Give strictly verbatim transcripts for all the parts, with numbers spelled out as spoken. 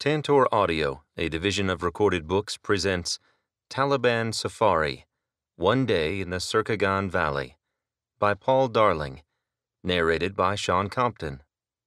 Tantor Audio, a division of Recorded Books, presents Taliban Safari, One Day in the Surkhagan Valley, by Paul Darling, narrated by Shawn Compton.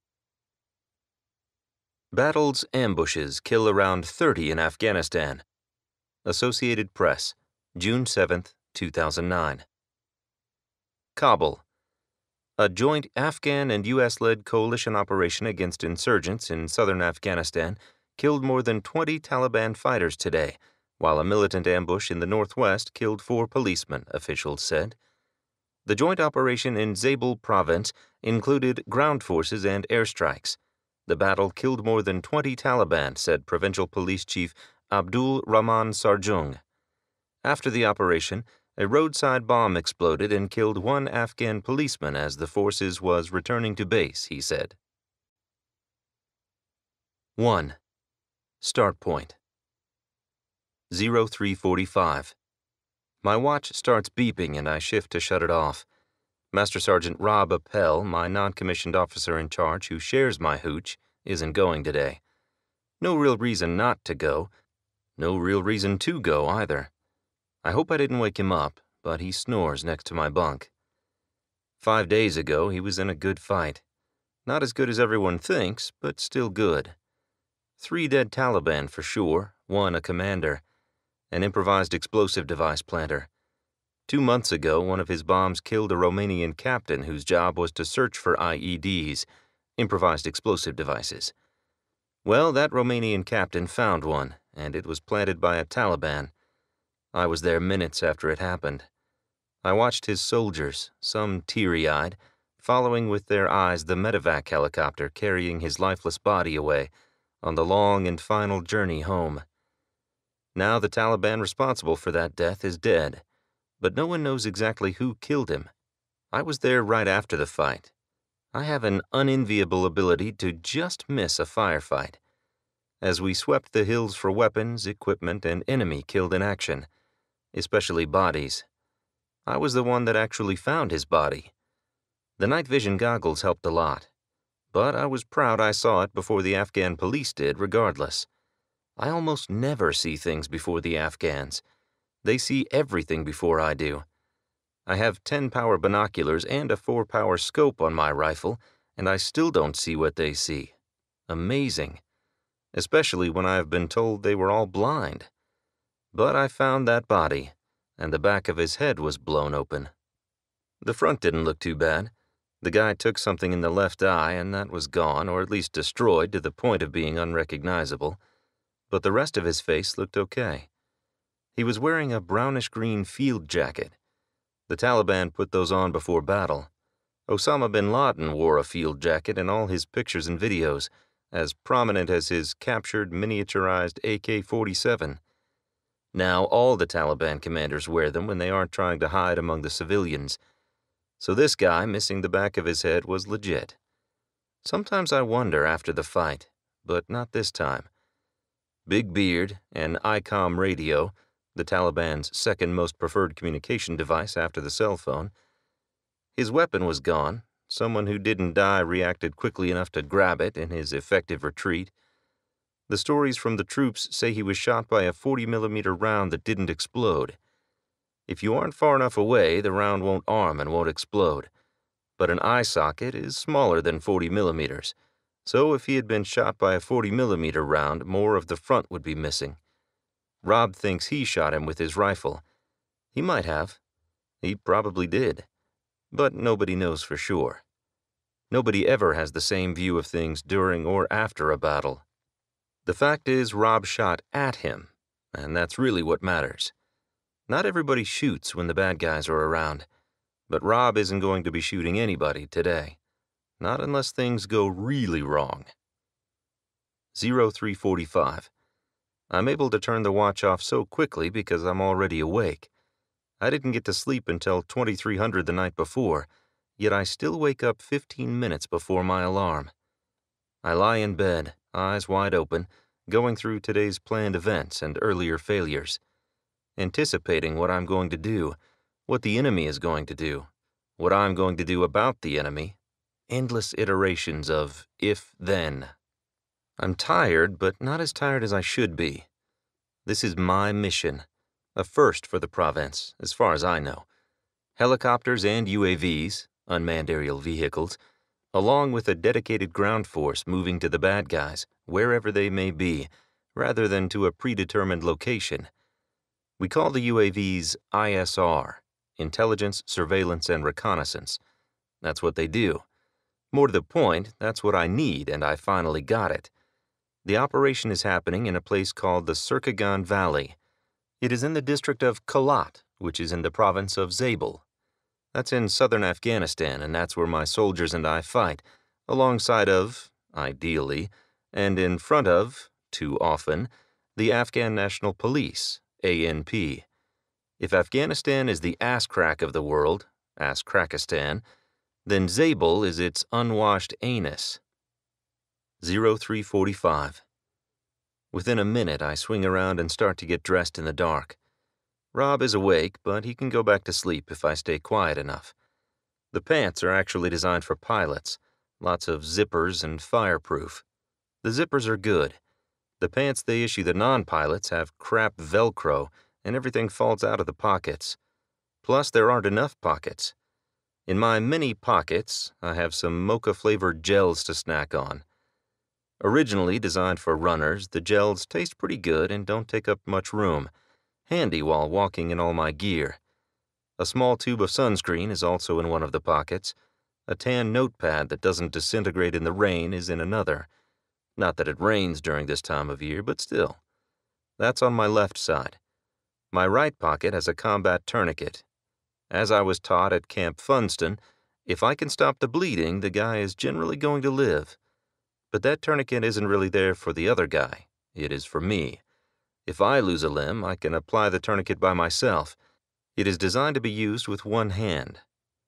Battles, ambushes kill around thirty in Afghanistan. Associated Press, June seventh, two thousand nine. Kabul. A joint Afghan and U S-led coalition operation against insurgents in southern Afghanistan killed more than twenty Taliban fighters today, while a militant ambush in the northwest killed four policemen, officials said. The joint operation in Zabul Province included ground forces and airstrikes. The battle killed more than twenty Taliban, said Provincial Police Chief Abdul Rahman Sarjung. After the operation, a roadside bomb exploded and killed one Afghan policeman as the forces was returning to base, he said. one. Start point. oh three forty-five. My watch starts beeping and I shift to shut it off. Master Sergeant Rob Appel, my non-commissioned officer in charge who shares my hooch, isn't going today. No real reason not to go. No real reason to go either. I hope I didn't wake him up, but he snores next to my bunk. Five days ago, he was in a good fight. Not as good as everyone thinks, but still good. Three dead Taliban for sure, one a commander, an improvised explosive device planter. Two months ago, one of his bombs killed a Romanian captain whose job was to search for I E Ds, improvised explosive devices. Well, that Romanian captain found one, and it was planted by a Taliban. I was there minutes after it happened. I watched his soldiers, some teary-eyed, following with their eyes the medevac helicopter carrying his lifeless body away on the long and final journey home. Now the Taliban responsible for that death is dead, but no one knows exactly who killed him. I was there right after the fight. I have an unenviable ability to just miss a firefight. As we swept the hills for weapons, equipment, and enemy killed in action, especially bodies. I was the one that actually found his body. The night vision goggles helped a lot, but I was proud I saw it before the Afghan police did regardless. I almost never see things before the Afghans. They see everything before I do. I have ten power binoculars and a four power scope on my rifle, and I still don't see what they see. Amazing. Especially when I have been told they were all blind. But I found that body, and the back of his head was blown open. The front didn't look too bad. The guy took something in the left eye, and that was gone, or at least destroyed to the point of being unrecognizable. But the rest of his face looked okay. He was wearing a brownish-green field jacket. The Taliban put those on before battle. Osama bin Laden wore a field jacket in all his pictures and videos, as prominent as his captured miniaturized A K forty-seven. Now all the Taliban commanders wear them when they aren't trying to hide among the civilians. So this guy missing the back of his head was legit. Sometimes I wonder after the fight, but not this time. Big beard, an I COM radio, the Taliban's second most preferred communication device after the cell phone. His weapon was gone. Someone who didn't die reacted quickly enough to grab it in his effective retreat. The stories from the troops say he was shot by a forty millimeter round that didn't explode. If you aren't far enough away, the round won't arm and won't explode. But an eye socket is smaller than forty millimeters, so if he had been shot by a forty millimeter round, more of the front would be missing. Rob thinks he shot him with his rifle. He might have. He probably did. But nobody knows for sure. Nobody ever has the same view of things during or after a battle. The fact is, Rob shot at him, and that's really what matters. Not everybody shoots when the bad guys are around, but Rob isn't going to be shooting anybody today. Not unless things go really wrong. oh three forty-five. I'm able to turn the watch off so quickly because I'm already awake. I didn't get to sleep until twenty-three hundred the night before, yet I still wake up fifteen minutes before my alarm. I lie in bed, eyes wide open, going through today's planned events and earlier failures, anticipating what I'm going to do, what the enemy is going to do, what I'm going to do about the enemy, endless iterations of if-then. I'm tired, but not as tired as I should be. This is my mission, a first for the province, as far as I know. Helicopters and U A Vs, unmanned aerial vehicles, along with a dedicated ground force moving to the bad guys, wherever they may be, rather than to a predetermined location. We call the U A Vs I S R, Intelligence, Surveillance, and Reconnaissance. That's what they do. More to the point, that's what I need, and I finally got it. The operation is happening in a place called the Surkhagan Valley. It is in the district of Kalat, which is in the province of Zabul. That's in southern Afghanistan, and that's where my soldiers and I fight, alongside of, ideally, and in front of, too often, the Afghan National Police, A N P. If Afghanistan is the ass-crack of the world, ass-crackistan, then Zabul is its unwashed anus. oh three forty-five. Within a minute, I swing around and start to get dressed in the dark. Rob is awake, but he can go back to sleep if I stay quiet enough. The pants are actually designed for pilots, lots of zippers and fireproof. The zippers are good. The pants they issue the non-pilots have crap Velcro, and everything falls out of the pockets. Plus, there aren't enough pockets. In my many pockets, I have some mocha-flavored gels to snack on. Originally designed for runners, the gels taste pretty good and don't take up much room, handy while walking in all my gear. A small tube of sunscreen is also in one of the pockets. A tan notepad that doesn't disintegrate in the rain is in another. Not that it rains during this time of year, but still. That's on my left side. My right pocket has a combat tourniquet. As I was taught at Camp Funston, if I can stop the bleeding, the guy is generally going to live. But that tourniquet isn't really there for the other guy. It is for me. If I lose a limb, I can apply the tourniquet by myself. It is designed to be used with one hand.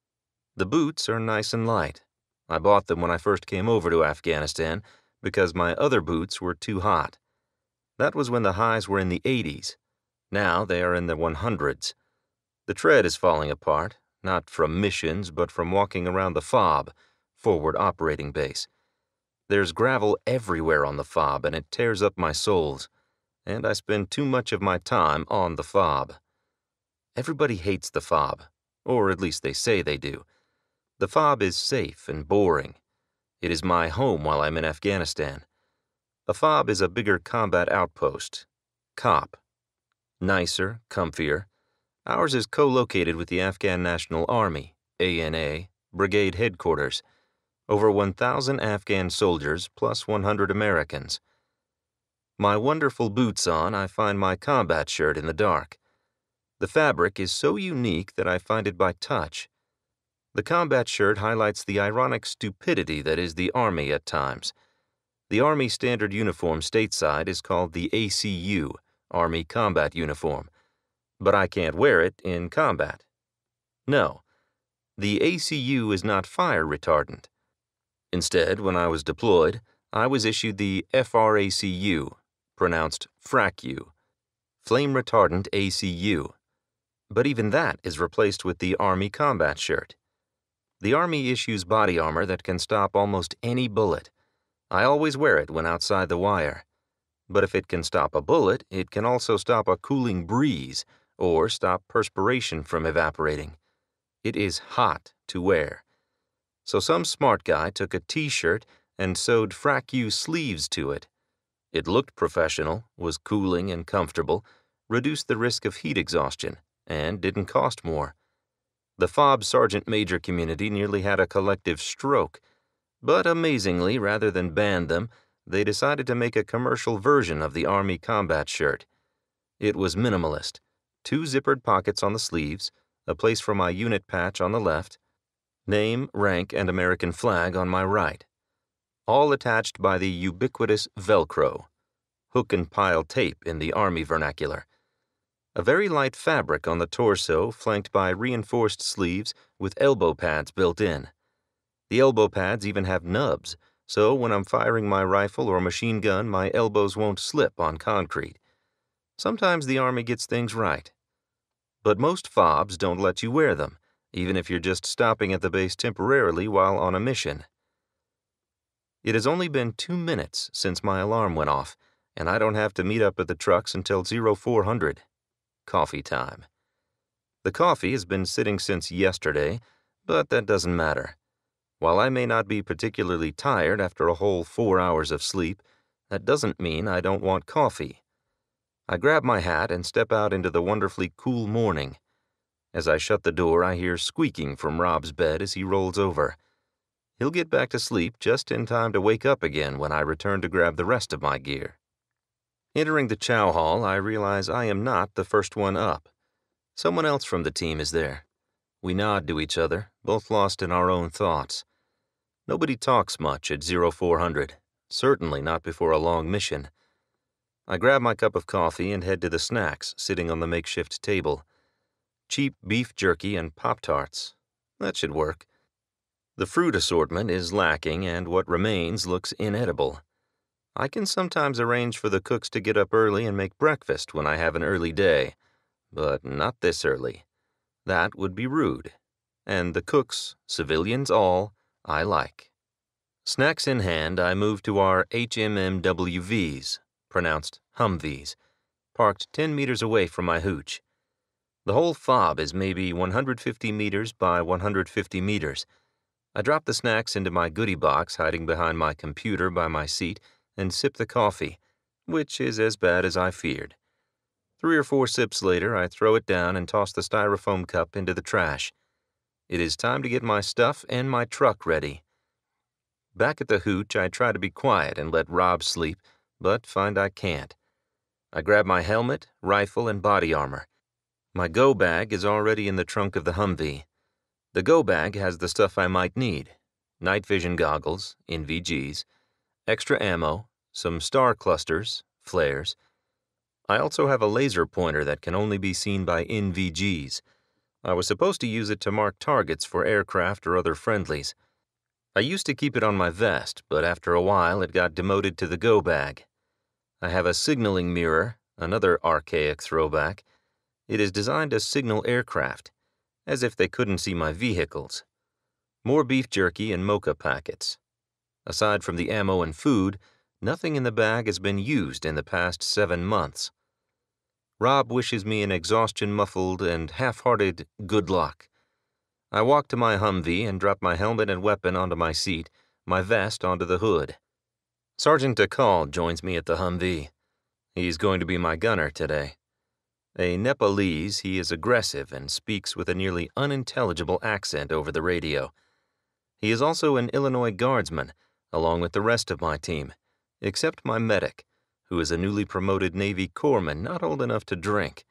The boots are nice and light. I bought them when I first came over to Afghanistan because my other boots were too hot. That was when the highs were in the eighties. Now they are in the hundreds. The tread is falling apart, not from missions, but from walking around the fob, forward operating base. There's gravel everywhere on the fob, and it tears up my soles, and I spend too much of my time on the fob. Everybody hates the fob, or at least they say they do. The fob is safe and boring. It is my home while I'm in Afghanistan. A fob is a bigger combat outpost. COP. Nicer, comfier. Ours is co-located with the Afghan National Army, A N A, Brigade Headquarters. Over one thousand Afghan soldiers plus one hundred Americans. My wonderful boots on, I find my combat shirt in the dark. The fabric is so unique that I find it by touch. The combat shirt highlights the ironic stupidity that is the Army at times. The Army standard uniform stateside is called the A C U, Army Combat Uniform, but I can't wear it in combat. No, the A C U is not fire retardant. Instead, when I was deployed, I was issued the F R A C U, pronounced FRAC-U, Flame Retardant A C U, but even that is replaced with the Army Combat Shirt. The Army issues body armor that can stop almost any bullet. I always wear it when outside the wire. But if it can stop a bullet, it can also stop a cooling breeze or stop perspiration from evaporating. It is hot to wear. So some smart guy took a t-shirt and sewed FRAC-U sleeves to it. It looked professional, was cooling and comfortable, reduced the risk of heat exhaustion, and didn't cost more. The FOB Sergeant Major community nearly had a collective stroke, but amazingly, rather than ban them, they decided to make a commercial version of the Army combat shirt. It was minimalist, two zippered pockets on the sleeves, a place for my unit patch on the left, name, rank, and American flag on my right, all attached by the ubiquitous Velcro, hook and pile tape in the Army vernacular. A very light fabric on the torso flanked by reinforced sleeves with elbow pads built in. The elbow pads even have nubs, so when I'm firing my rifle or machine gun, my elbows won't slip on concrete. Sometimes the Army gets things right. But most FOBs don't let you wear them, even if you're just stopping at the base temporarily while on a mission. It has only been two minutes since my alarm went off, and I don't have to meet up at the trucks until zero four hundred. Coffee time. The coffee has been sitting since yesterday, but that doesn't matter. While I may not be particularly tired after a whole four hours of sleep, that doesn't mean I don't want coffee. I grab my hat and step out into the wonderfully cool morning. As I shut the door, I hear squeaking from Rob's bed as he rolls over. He'll get back to sleep just in time to wake up again when I return to grab the rest of my gear. Entering the chow hall, I realize I am not the first one up. Someone else from the team is there. We nod to each other, both lost in our own thoughts. Nobody talks much at zero four hundred, certainly not before a long mission. I grab my cup of coffee and head to the snacks sitting on the makeshift table. Cheap beef jerky and Pop-Tarts. That should work. The fruit assortment is lacking and what remains looks inedible. I can sometimes arrange for the cooks to get up early and make breakfast when I have an early day, but not this early. That would be rude. And the cooks, civilians all, I like. Snacks in hand, I move to our H M M W Vs, pronounced Humvees, parked ten meters away from my hooch. The whole fob is maybe one hundred fifty meters by one hundred fifty meters. I drop the snacks into my goodie box hiding behind my computer by my seat and sip the coffee, which is as bad as I feared. Three or four sips later, I throw it down and toss the styrofoam cup into the trash. It is time to get my stuff and my truck ready. Back at the hooch, I try to be quiet and let Rob sleep, but find I can't. I grab my helmet, rifle, and body armor. My go bag is already in the trunk of the Humvee. The go bag has the stuff I might need: night vision goggles, N V Gs, extra ammo, some star clusters, flares. I also have a laser pointer that can only be seen by N V Gs. I was supposed to use it to mark targets for aircraft or other friendlies. I used to keep it on my vest, but after a while it got demoted to the go bag. I have a signaling mirror, another archaic throwback. It is designed to signal aircraft, as if they couldn't see my vehicles. More beef jerky and mocha packets. Aside from the ammo and food, nothing in the bag has been used in the past seven months. Rob wishes me an exhaustion-muffled and half-hearted good luck. I walk to my Humvee and drop my helmet and weapon onto my seat, my vest onto the hood. Sergeant Dakal joins me at the Humvee. He's going to be my gunner today. A Nepalese, he is aggressive and speaks with a nearly unintelligible accent over the radio. He is also an Illinois guardsman, along with the rest of my team, except my medic, who is a newly promoted Navy corpsman not old enough to drink.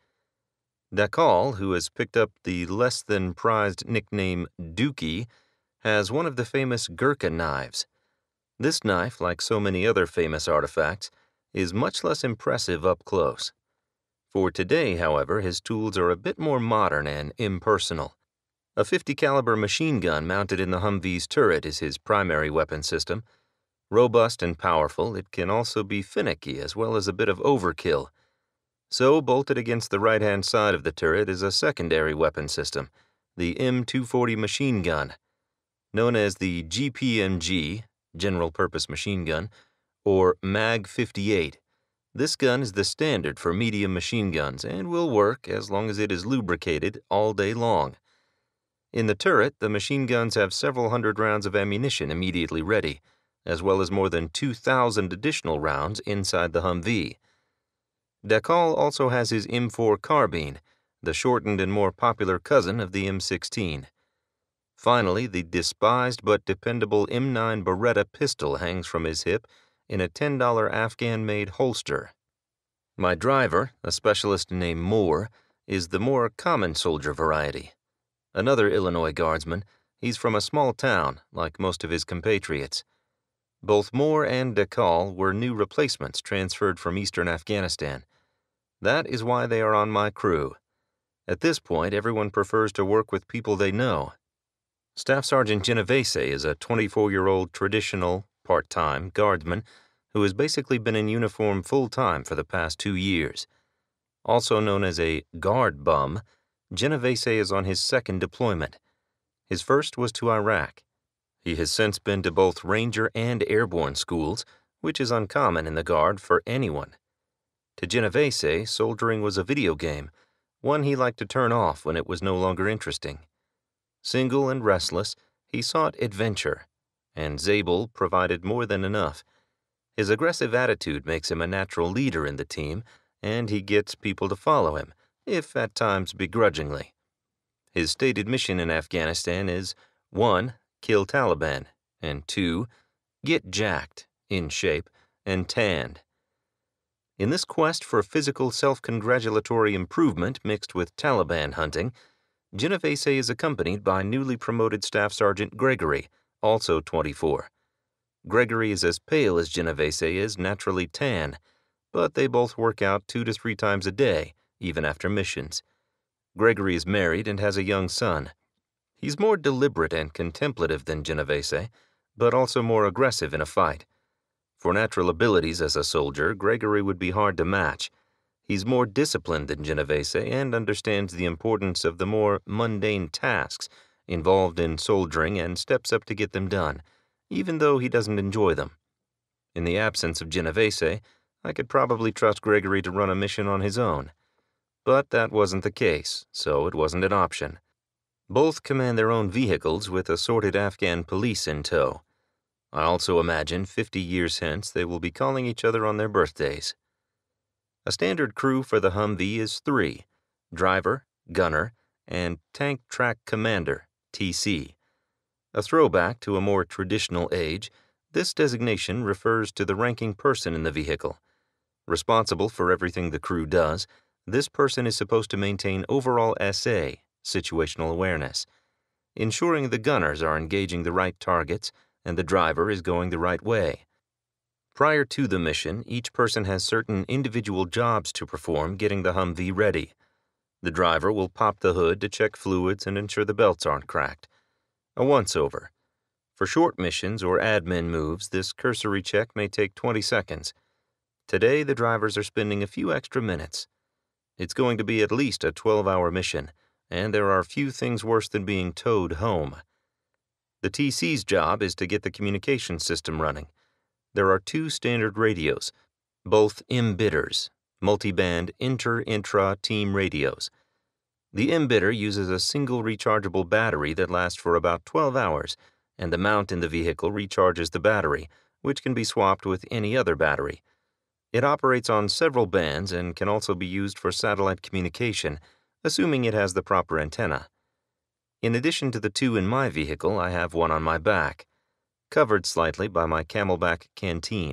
Dakal, who has picked up the less-than-prized nickname Dookie, has one of the famous Gurkha knives. This knife, like so many other famous artifacts, is much less impressive up close. For today, however, his tools are a bit more modern and impersonal. A fifty caliber machine gun mounted in the Humvee's turret is his primary weapon system. Robust and powerful, it can also be finicky as well as a bit of overkill. So, bolted against the right-hand side of the turret is a secondary weapon system, the M two forty machine gun. Known as the G P M G, General Purpose Machine Gun, or Mag fifty-eight, this gun is the standard for medium machine guns and will work as long as it is lubricated all day long. In the turret, the machine guns have several hundred rounds of ammunition immediately ready, as well as more than two thousand additional rounds inside the Humvee. Dakal also has his M four carbine, the shortened and more popular cousin of the M sixteen. Finally, the despised but dependable M nine Beretta pistol hangs from his hip in a ten dollar Afghan-made holster. My driver, a specialist named Moore, is the more common soldier variety. Another Illinois guardsman, he's from a small town, like most of his compatriots. Both Moore and Dakal were new replacements transferred from eastern Afghanistan. That is why they are on my crew. At this point, everyone prefers to work with people they know. Staff Sergeant Genovese is a twenty-four-year-old traditional, part-time guardsman who has basically been in uniform full-time for the past two years. Also known as a guard bum, Genovese is on his second deployment. His first was to Iraq. He has since been to both Ranger and Airborne schools, which is uncommon in the Guard for anyone. To Genovese, soldiering was a video game, one he liked to turn off when it was no longer interesting. Single and restless, he sought adventure, and Zabul provided more than enough. His aggressive attitude makes him a natural leader in the team, and he gets people to follow him, if at times begrudgingly. His stated mission in Afghanistan is one. Kill Taliban, and two. Get jacked, in shape, and tanned. In this quest for physical self-congratulatory improvement mixed with Taliban hunting, Genovese is accompanied by newly promoted Staff Sergeant Gregory, also twenty-four. Gregory is as pale as Genovese is naturally tan, but they both work out two to three times a day, even after missions. Gregory is married and has a young son. He's more deliberate and contemplative than Genovese, but also more aggressive in a fight. For natural abilities as a soldier, Gregory would be hard to match. He's more disciplined than Genovese and understands the importance of the more mundane tasks involved in soldiering and steps up to get them done, even though he doesn't enjoy them. In the absence of Genovese, I could probably trust Gregory to run a mission on his own. But that wasn't the case, so it wasn't an option. Both command their own vehicles with assorted Afghan police in tow. I also imagine fifty years hence they will be calling each other on their birthdays. A standard crew for the Humvee is three: driver, gunner, and tank track commander, T C. A throwback to a more traditional age, this designation refers to the ranking person in the vehicle. Responsible for everything the crew does, this person is supposed to maintain overall S A, situational awareness, ensuring the gunners are engaging the right targets and the driver is going the right way. Prior to the mission, each person has certain individual jobs to perform getting the Humvee ready. The driver will pop the hood to check fluids and ensure the belts aren't cracked. A once-over. For short missions or admin moves, this cursory check may take twenty seconds. Today, the drivers are spending a few extra minutes. It's going to be at least a twelve-hour mission, and there are few things worse than being towed home. The T C's job is to get the communication system running. There are two standard radios, both M-bitters, multiband inter-intra-team radios. The M-bitter uses a single rechargeable battery that lasts for about twelve hours, and the mount in the vehicle recharges the battery, which can be swapped with any other battery. It operates on several bands and can also be used for satellite communication, assuming it has the proper antenna. In addition to the two in my vehicle, I have one on my back, covered slightly by my camelback canteen.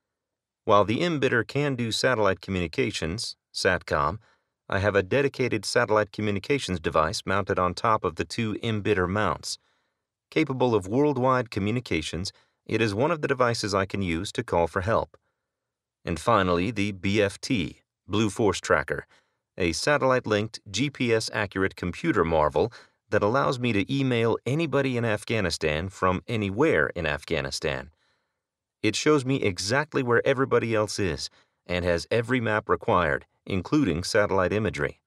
While the M-bitter can do satellite communications, SATCOM, I have a dedicated satellite communications device mounted on top of the two M-bitter mounts. Capable of worldwide communications, it is one of the devices I can use to call for help. And finally, the B F T, Blue Force Tracker, a satellite-linked, G P S-accurate computer marvel that allows me to email anybody in Afghanistan from anywhere in Afghanistan. It shows me exactly where everybody else is and has every map required, including satellite imagery.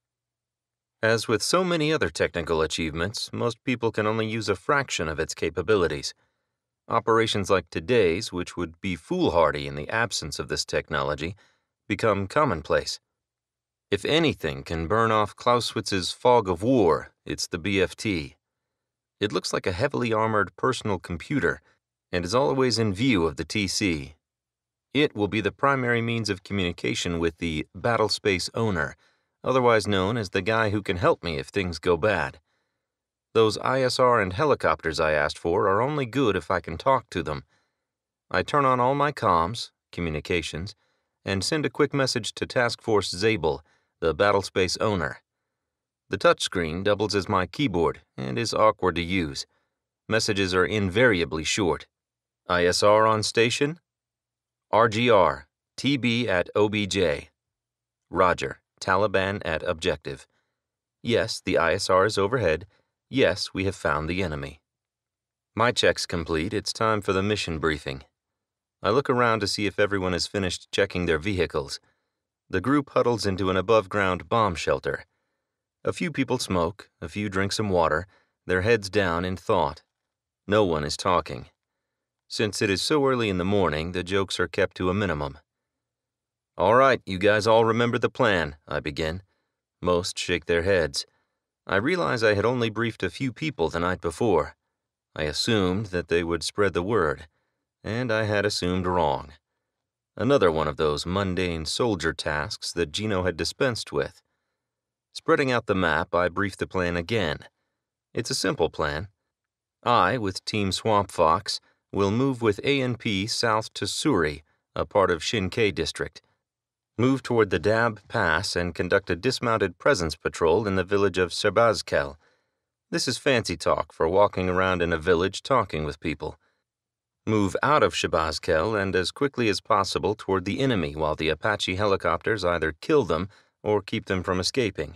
As with so many other technical achievements, most people can only use a fraction of its capabilities. Operations like today's, which would be foolhardy in the absence of this technology, become commonplace. If anything can burn off Clausewitz's fog of war, it's the B F T. It looks like a heavily armored personal computer and is always in view of the T C. It will be the primary means of communication with the battle space owner, otherwise known as the guy who can help me if things go bad. Those I S R and helicopters I asked for are only good if I can talk to them. I turn on all my comms, communications, and send a quick message to Task Force Zabul, the battlespace owner. The touchscreen doubles as my keyboard and is awkward to use. Messages are invariably short. I S R on station? R G R, T B at O B J. Roger, Taliban at objective. Yes, the I S R is overhead. Yes, we have found the enemy. My check's complete. It's time for the mission briefing. I look around to see if everyone has finished checking their vehicles. The group huddles into an above-ground bomb shelter. A few people smoke, a few drink some water, their heads down in thought. No one is talking. Since it is so early in the morning, the jokes are kept to a minimum. "All right, you guys all remember the plan," I begin. Most shake their heads. I realize I had only briefed a few people the night before. I assumed that they would spread the word, and I had assumed wrong. Another one of those mundane soldier tasks that Gino had dispensed with. Spreading out the map, I briefed the plan again. It's a simple plan. I, with Team Swamp Fox, will move with A N P south to Suri, a part of Shinkei district. Move toward the Dab Pass and conduct a dismounted presence patrol in the village of Shahbazkel. This is fancy talk for walking around in a village talking with people. Move out of Shahbazkel and as quickly as possible toward the enemy while the Apache helicopters either kill them or keep them from escaping.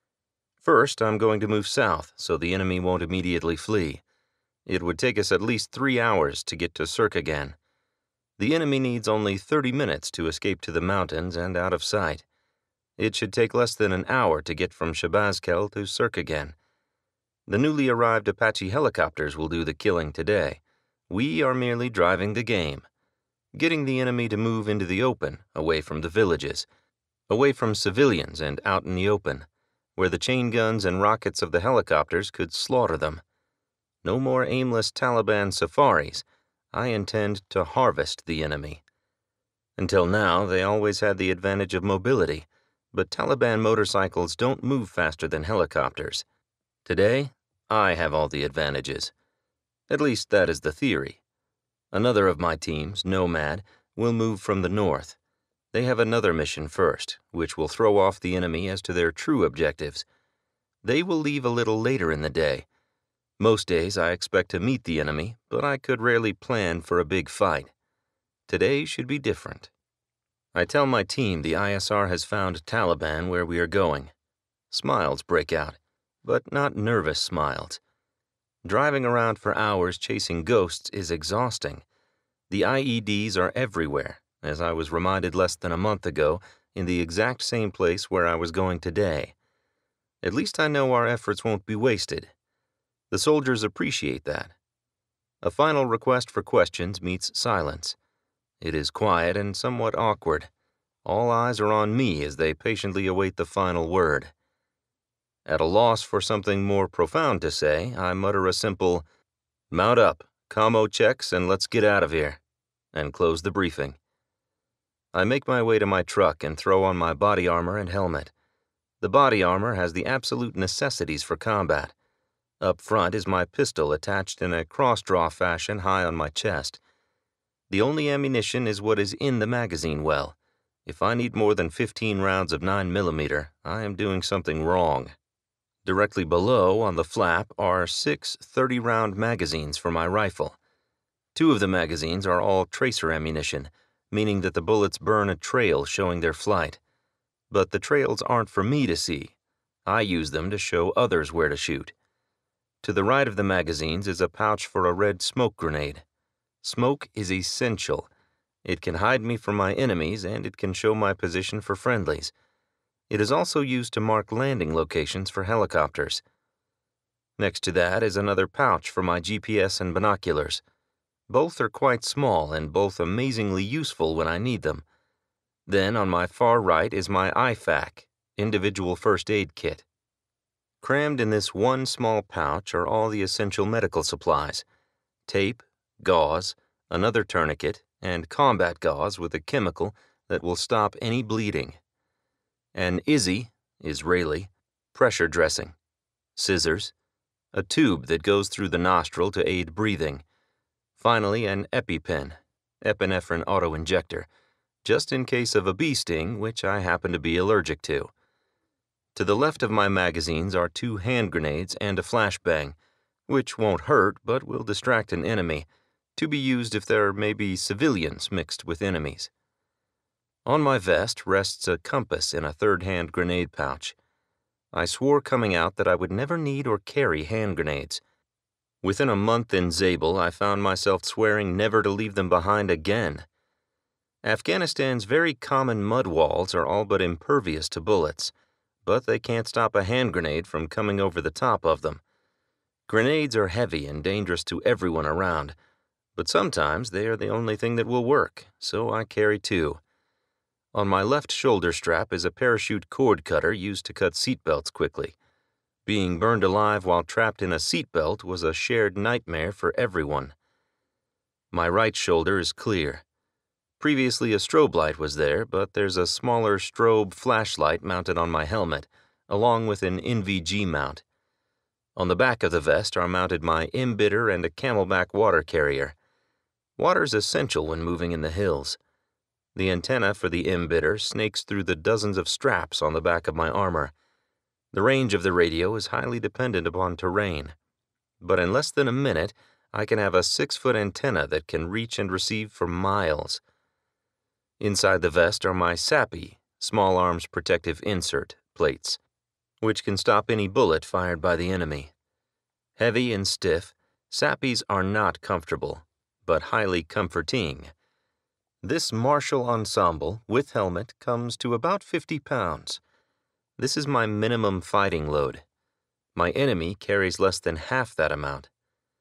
First, I'm going to move south so the enemy won't immediately flee. It would take us at least three hours to get to Surkhagan. The enemy needs only thirty minutes to escape to the mountains and out of sight. It should take less than an hour to get from Shahbazkel to Surkhagan. The newly arrived Apache helicopters will do the killing today. We are merely driving the game, getting the enemy to move into the open, away from the villages, away from civilians and out in the open, where the chain guns and rockets of the helicopters could slaughter them. No more aimless Taliban safaris. I intend to harvest the enemy. Until now, they always had the advantage of mobility, but Taliban motorcycles don't move faster than helicopters. Today, I have all the advantages. At least that is the theory. Another of my teams, Nomad, will move from the north. They have another mission first, which will throw off the enemy as to their true objectives. They will leave a little later in the day. Most days I expect to meet the enemy, but I could rarely plan for a big fight. Today should be different. I tell my team the I S R has found Taliban where we are going. Smiles break out, but not nervous smiles. Driving around for hours chasing ghosts is exhausting. The I E Ds are everywhere, as I was reminded less than a month ago, in the exact same place where I was going today. At least I know our efforts won't be wasted. The soldiers appreciate that. A final request for questions meets silence. It is quiet and somewhat awkward. All eyes are on me as they patiently await the final word. At a loss for something more profound to say, I mutter a simple, "Mount up, commo checks, and let's get out of here," and close the briefing. I make my way to my truck and throw on my body armor and helmet. The body armor has the absolute necessities for combat. Up front is my pistol attached in a cross-draw fashion high on my chest. The only ammunition is what is in the magazine well. If I need more than fifteen rounds of nine millimeter, I am doing something wrong. Directly below, on the flap, are six thirty-round magazines for my rifle. Two of the magazines are all tracer ammunition, meaning that the bullets burn a trail showing their flight. But the trails aren't for me to see. I use them to show others where to shoot. To the right of the magazines is a pouch for a red smoke grenade. Smoke is essential. It can hide me from my enemies, and it can show my position for friendlies. It is also used to mark landing locations for helicopters. Next to that is another pouch for my G P S and binoculars. Both are quite small and both amazingly useful when I need them. Then on my far right is my I FAC, individual first aid kit. Crammed in this one small pouch are all the essential medical supplies: tape, gauze, another tourniquet, and combat gauze with a chemical that will stop any bleeding. An Izzy, Israeli, pressure dressing, scissors, a tube that goes through the nostril to aid breathing. Finally, an EpiPen, epinephrine auto-injector, just in case of a bee sting, which I happen to be allergic to. To the left of my magazines are two hand grenades and a flashbang, which won't hurt but will distract an enemy, to be used if there may be civilians mixed with enemies. On my vest rests a compass in a third-hand grenade pouch. I swore coming out that I would never need or carry hand grenades. Within a month in Zabul, I found myself swearing never to leave them behind again. Afghanistan's very common mud walls are all but impervious to bullets, but they can't stop a hand grenade from coming over the top of them. Grenades are heavy and dangerous to everyone around, but sometimes they are the only thing that will work, so I carry two. On my left shoulder strap is a parachute cord cutter used to cut seatbelts quickly. Being burned alive while trapped in a seatbelt was a shared nightmare for everyone. My right shoulder is clear. Previously a strobe light was there, but there's a smaller strobe flashlight mounted on my helmet, along with an N V G mount. On the back of the vest are mounted my embidder and a camelback water carrier. Water's essential when moving in the hills. The antenna for the embidder snakes through the dozens of straps on the back of my armor. The range of the radio is highly dependent upon terrain, but in less than a minute, I can have a six-foot antenna that can reach and receive for miles. Inside the vest are my S A P I, small arms protective insert, plates, which can stop any bullet fired by the enemy. Heavy and stiff, S A P Is are not comfortable, but highly comforting. This martial ensemble, with helmet, comes to about fifty pounds. This is my minimum fighting load. My enemy carries less than half that amount.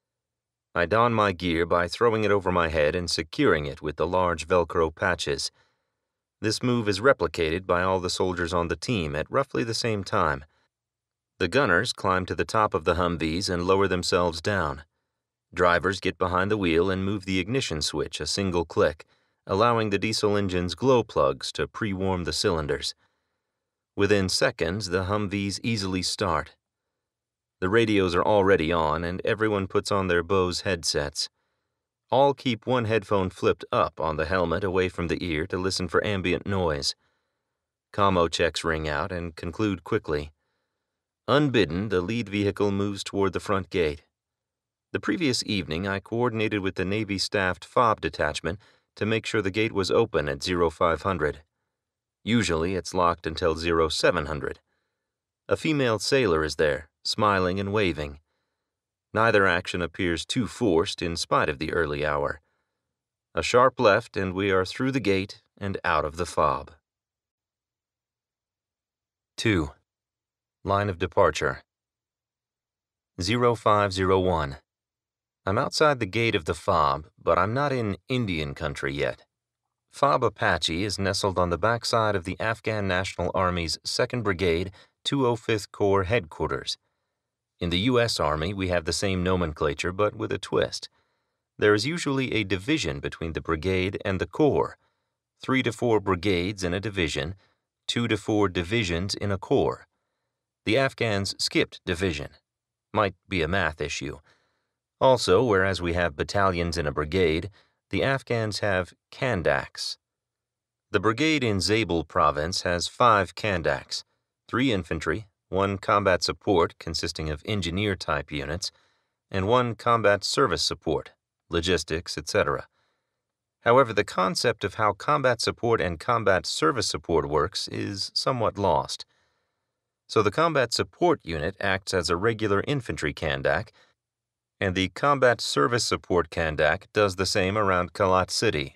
I don my gear by throwing it over my head and securing it with the large Velcro patches. This move is replicated by all the soldiers on the team at roughly the same time. The gunners climb to the top of the Humvees and lower themselves down. Drivers get behind the wheel and move the ignition switch a single click, allowing the diesel engine's glow plugs to pre-warm the cylinders. Within seconds, the Humvees easily start. The radios are already on, and everyone puts on their Bose headsets. All keep one headphone flipped up on the helmet away from the ear to listen for ambient noise. Commo checks ring out and conclude quickly. Unbidden, the lead vehicle moves toward the front gate. The previous evening, I coordinated with the Navy-staffed fob detachment to make sure the gate was open at oh five hundred. Usually, it's locked until oh seven hundred. A female sailor is there, smiling and waving. Neither action appears too forced in spite of the early hour. A sharp left and we are through the gate and out of the fob. two. Line of departure. oh five oh one. I'm outside the gate of the fob, but I'm not in Indian country yet. Fob Apache is nestled on the backside of the Afghan National Army's second Brigade, two oh fifth Corps headquarters. In the U S Army, we have the same nomenclature, but with a twist. There is usually a division between the brigade and the corps, three to four brigades in a division, two to four divisions in a corps. The Afghans skipped division. Might be a math issue. Also, whereas we have battalions in a brigade, the Afghans have kandaks. The brigade in Zabul Province has five kandaks, three infantry, one combat support consisting of engineer-type units, and one combat service support, logistics, et cetera. However, the concept of how combat support and combat service support works is somewhat lost. So the combat support unit acts as a regular infantry kandak, and the combat service support kandak does the same around Kalat City.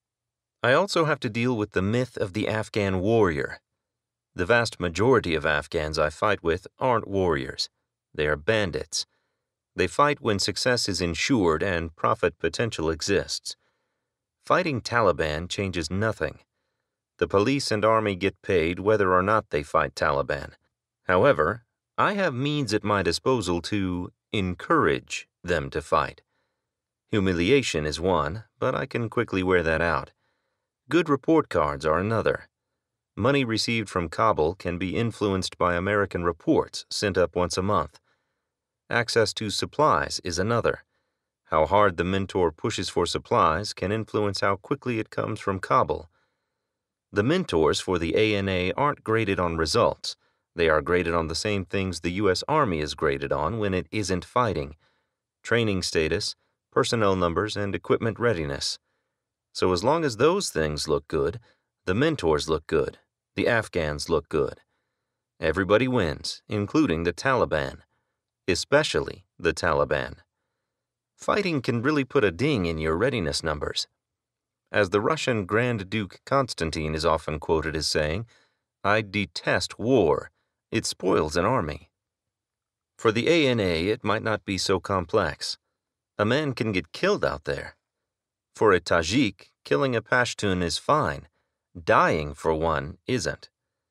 I also have to deal with the myth of the Afghan warrior. The vast majority of Afghans I fight with aren't warriors. They are bandits. They fight when success is ensured and profit potential exists. Fighting Taliban changes nothing. The police and army get paid whether or not they fight Taliban. However, I have means at my disposal to encourage them to fight. Humiliation is one, but I can quickly wear that out. Good report cards are another. Money received from Kabul can be influenced by American reports sent up once a month. Access to supplies is another. How hard the mentor pushes for supplies can influence how quickly it comes from Kabul. The mentors for the A N A aren't graded on results. They are graded on the same things the U S Army is graded on when it isn't fighting: training status, personnel numbers, and equipment readiness. So as long as those things look good, the mentors look good, the Afghans look good. Everybody wins, including the Taliban, especially the Taliban. Fighting can really put a ding in your readiness numbers. As the Russian Grand Duke Constantine is often quoted as saying, "I detest war. It spoils an army." For the A N A, it might not be so complex. A man can get killed out there. For a Tajik, killing a Pashtun is fine. Dying for one isn't.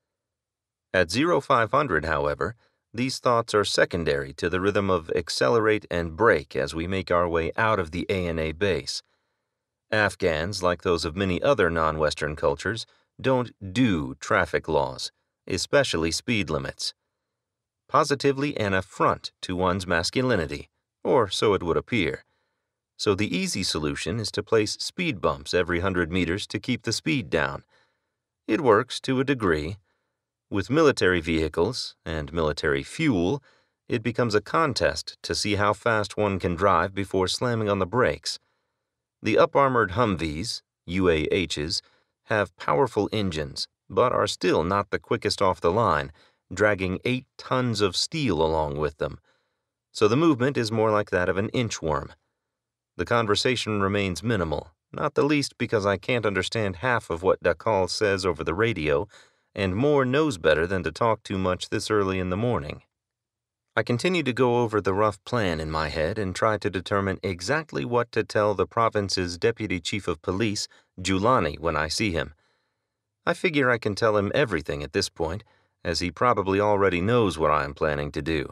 At zero five hundred, however, these thoughts are secondary to the rhythm of accelerate and brake as we make our way out of the A N A base. Afghans, like those of many other non-Western cultures, don't do traffic laws, especially speed limits. Positively an affront to one's masculinity, or so it would appear. So the easy solution is to place speed bumps every hundred meters to keep the speed down. It works to a degree. With military vehicles and military fuel, it becomes a contest to see how fast one can drive before slamming on the brakes. The up-armored Humvees, U A Hs, have powerful engines, but are still not the quickest off the line, dragging eight tons of steel along with them. So the movement is more like that of an inchworm. The conversation remains minimal, not the least because I can't understand half of what Dakal says over the radio, and Moore knows better than to talk too much this early in the morning. I continue to go over the rough plan in my head and try to determine exactly what to tell the province's deputy chief of police, Julani, when I see him. I figure I can tell him everything at this point, as he probably already knows what I am planning to do.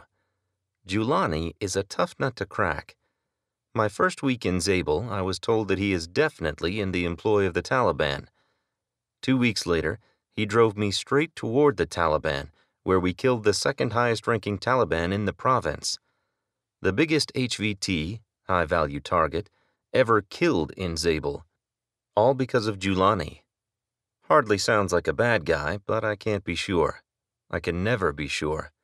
Julani is a tough nut to crack. My first week in Zabul, I was told that he is definitely in the employ of the Taliban. Two weeks later, he drove me straight toward the Taliban, where we killed the second highest-ranking Taliban in the province. The biggest H V T, high-value target, ever killed in Zabul, all because of Julani. Hardly sounds like a bad guy, but I can't be sure. I can never be sure.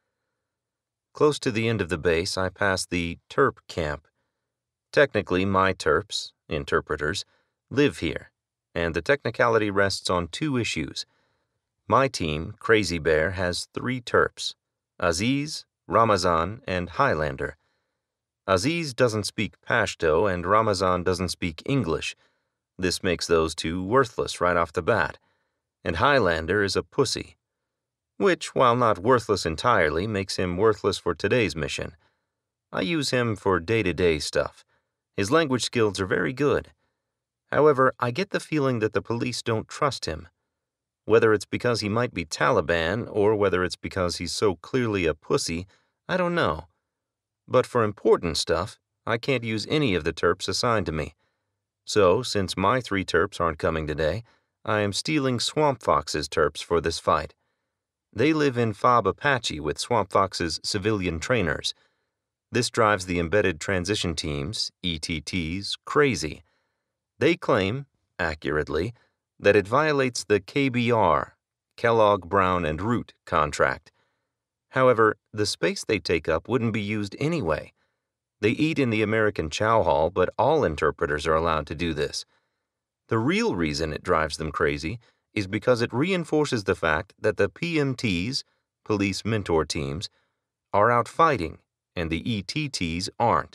Close to the end of the base, I passed the Terp camp. Technically, my Terps, interpreters, live here, and the technicality rests on two issues. My team, Crazy Bear, has three Terps, Aziz, Ramazan, and Highlander. Aziz doesn't speak Pashto and Ramazan doesn't speak English. This makes those two worthless right off the bat. And Highlander is a pussy, which, while not worthless entirely, makes him worthless for today's mission. I use him for day-to-day stuff. His language skills are very good. However, I get the feeling that the police don't trust him. Whether it's because he might be Taliban or whether it's because he's so clearly a pussy, I don't know. But for important stuff, I can't use any of the Terps assigned to me. So, since my three Terps aren't coming today, I am stealing Swamp Fox's Terps for this fight. They live in Fob Apache with Swamp Fox's civilian trainers. This drives the embedded transition teams, E T Ts, crazy. They claim, accurately, that it violates the K B R, Kellogg, Brown, and Root contract. However, the space they take up wouldn't be used anyway. They eat in the American chow hall, but all interpreters are allowed to do this. The real reason it drives them crazy is because it reinforces the fact that the P M Ts, police mentor teams, are out fighting, and the E T Ts aren't.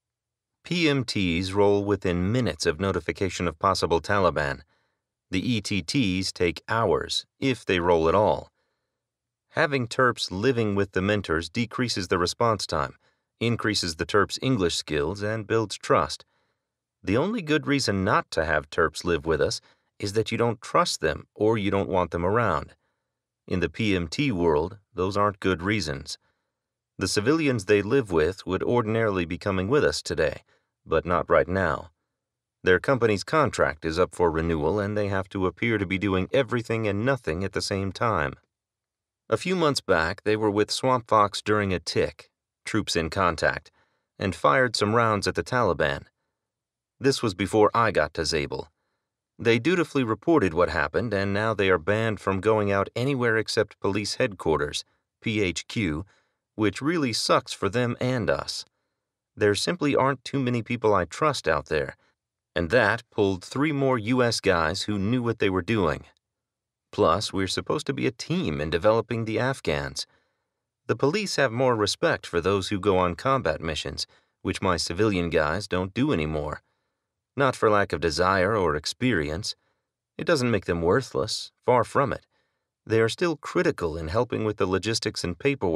P M Ts roll within minutes of notification of possible Taliban. The E T Ts take hours, if they roll at all. Having Terps living with the mentors decreases the response time, increases the Terps' English skills, and builds trust. The only good reason not to have Terps live with us is that you don't trust them or you don't want them around. In the P M T world, those aren't good reasons. The civilians they live with would ordinarily be coming with us today, but not right now. Their company's contract is up for renewal and they have to appear to be doing everything and nothing at the same time. A few months back, they were with Swamp Fox during a tick, troops in contact, and fired some rounds at the Taliban. This was before I got to Zabul. They dutifully reported what happened, and now they are banned from going out anywhere except police headquarters, P H Q, which really sucks for them and us. There simply aren't too many people I trust out there, and that pulled three more U S guys who knew what they were doing. Plus, we're supposed to be a team in developing the Afghans. The police have more respect for those who go on combat missions, which my civilian guys don't do anymore. Not for lack of desire or experience. It doesn't make them worthless, far from it. They are still critical in helping with the logistics and paperwork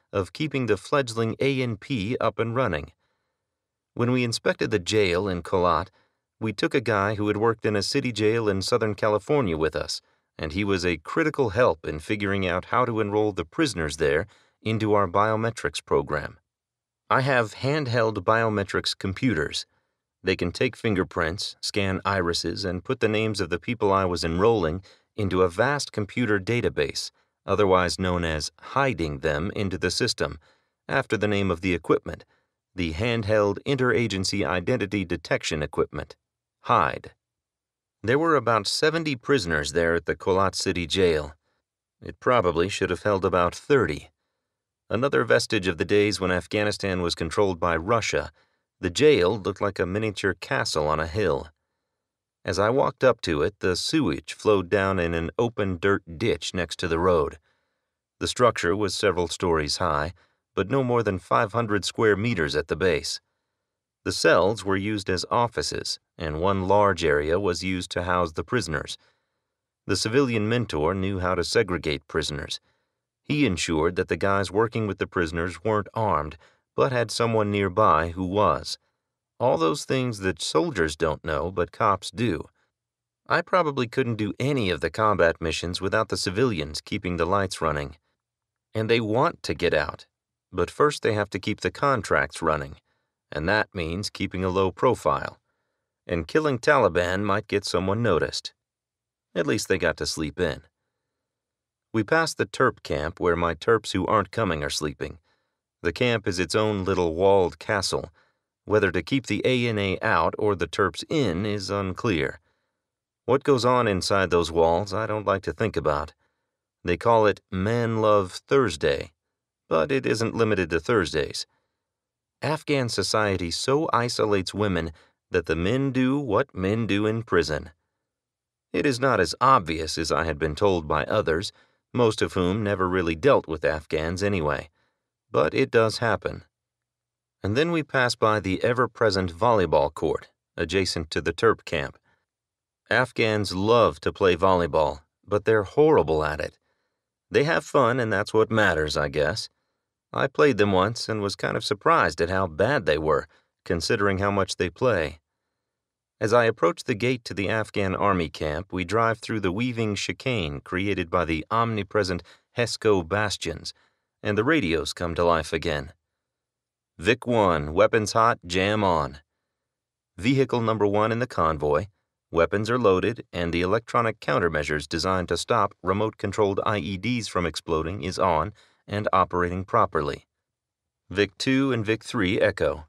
of keeping the fledgling A N P up and running. When we inspected the jail in Kholat, we took a guy who had worked in a city jail in Southern California with us, and he was a critical help in figuring out how to enroll the prisoners there into our biometrics program. I have handheld biometrics computers. They can take fingerprints, scan irises, and put the names of the people I was enrolling into a vast computer database, otherwise known as hiding them into the system, after the name of the equipment, the Handheld Interagency Identity Detection Equipment, HIDE. There were about seventy prisoners there at the Kholat City Jail. It probably should have held about thirty. Another vestige of the days when Afghanistan was controlled by Russia, the jail looked like a miniature castle on a hill. As I walked up to it, the sewage flowed down in an open dirt ditch next to the road. The structure was several stories high, but no more than five hundred square meters at the base. The cells were used as offices, and one large area was used to house the prisoners. The civilian mentor knew how to segregate prisoners. He ensured that the guys working with the prisoners weren't armed, but had someone nearby who was. All those things that soldiers don't know, but cops do. I probably couldn't do any of the combat missions without the civilians keeping the lights running. And they want to get out, but first they have to keep the contracts running, and that means keeping a low profile. And killing Taliban might get someone noticed. At least they got to sleep in. We passed the Terp camp where my Terps who aren't coming are sleeping. The camp is its own little walled castle. Whether to keep the A N A out or the Terps in is unclear. What goes on inside those walls I don't like to think about. They call it Man Love Thursday, but it isn't limited to Thursdays. Afghan society so isolates women that the men do what men do in prison. It is not as obvious as I had been told by others, most of whom never really dealt with Afghans anyway, but it does happen. And then we pass by the ever-present volleyball court, adjacent to the Terp camp. Afghans love to play volleyball, but they're horrible at it. They have fun, and that's what matters, I guess. I played them once and was kind of surprised at how bad they were, considering how much they play. As I approach the gate to the Afghan army camp, we drive through the weaving chicane created by the omnipresent HESCO bastions, and the radios come to life again. Vic one, weapons hot, jam on. Vehicle number one in the convoy. Weapons are loaded, and the electronic countermeasures designed to stop remote-controlled I E Ds from exploding is on and operating properly. Vic two and Vic three echo.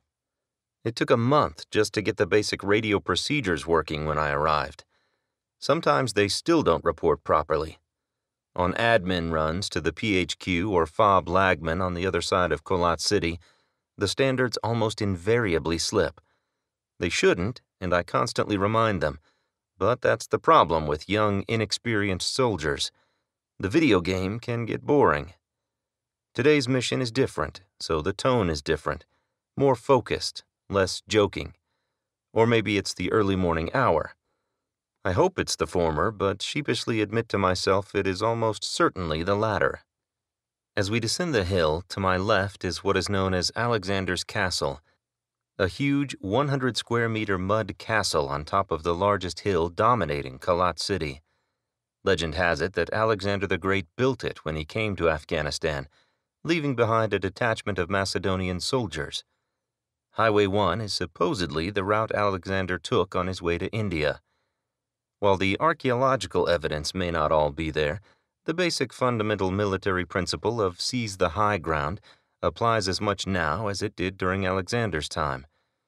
It took a month just to get the basic radio procedures working when I arrived. Sometimes they still don't report properly. On admin runs to the P H Q or FOB Lagman on the other side of Kholat City, the standards almost invariably slip. They shouldn't, and I constantly remind them, but that's the problem with young, inexperienced soldiers. The video game can get boring. Today's mission is different, so the tone is different, more focused, less joking. Or maybe it's the early morning hour. I hope it's the former, but sheepishly admit to myself it is almost certainly the latter. As we descend the hill, to my left is what is known as Alexander's Castle, a huge one hundred square meter mud castle on top of the largest hill dominating Kholat City. Legend has it that Alexander the Great built it when he came to Afghanistan, leaving behind a detachment of Macedonian soldiers. Highway one is supposedly the route Alexander took on his way to India. While the archaeological evidence may not all be there, the basic fundamental military principle of seize the high ground applies as much now as it did during Alexander's time.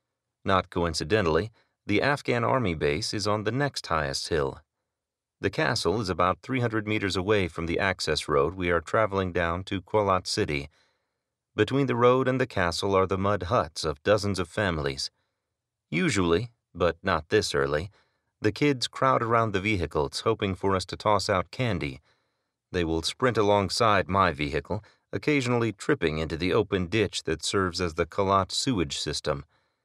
Not coincidentally, the Afghan army base is on the next highest hill. The castle is about three hundred meters away from the access road we are traveling down to Kholat City. Between the road and the castle are the mud huts of dozens of families. Usually, but not this early, the kids crowd around the vehicles hoping for us to toss out candy. They will sprint alongside my vehicle, occasionally tripping into the open ditch that serves as the Kholat sewage system.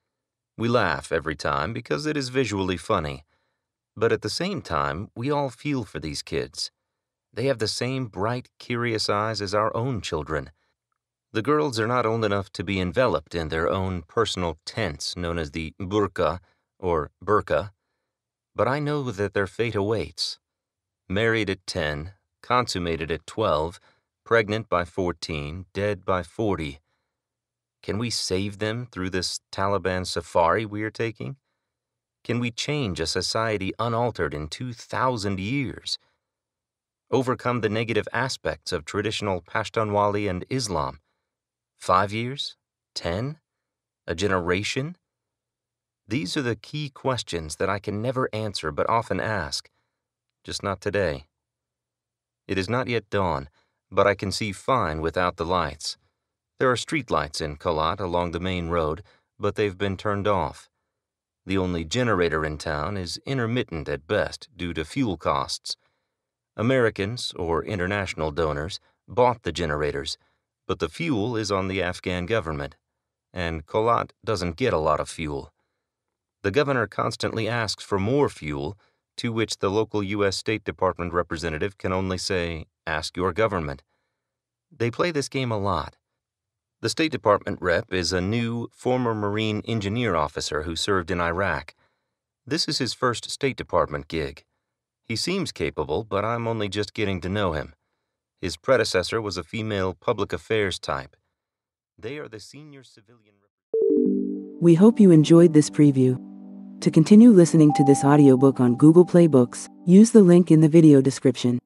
We laugh every time because it is visually funny, but at the same time, we all feel for these kids. They have the same bright, curious eyes as our own children. The girls are not old enough to be enveloped in their own personal tents known as the burqa or burqa, but I know that their fate awaits. Married at ten, consummated at twelve, pregnant by fourteen, dead by forty. Can we save them through this Taliban safari we are taking? Can we change a society unaltered in two thousand years? Overcome the negative aspects of traditional Pashtunwali and Islam? Five years? Ten? A generation? These are the key questions that I can never answer but often ask, just not today. It is not yet dawn, but I can see fine without the lights. There are street lights in Kalat along the main road, but they've been turned off. The only generator in town is intermittent at best due to fuel costs. Americans, or international donors, bought the generators, but the fuel is on the Afghan government, and Kalat doesn't get a lot of fuel. The governor constantly asks for more fuel, to which the local U S State Department representative can only say, "Ask your government." They play this game a lot. The State Department rep is a new, former Marine engineer officer who served in Iraq. This is his first State Department gig. He seems capable, but I'm only just getting to know him. His predecessor was a female public affairs type. They are the senior civilian. We hope you enjoyed this preview. To continue listening to this audiobook on Google Play Books, use the link in the video description.